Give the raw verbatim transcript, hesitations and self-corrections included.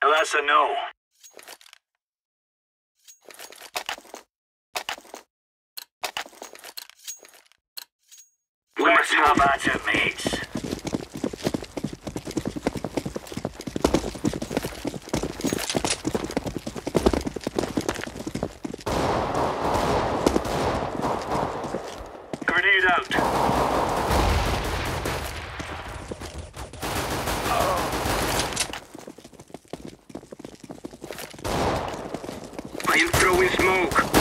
That's a no. Let's have at it, mates. Grenade out. I'm throwing smoke.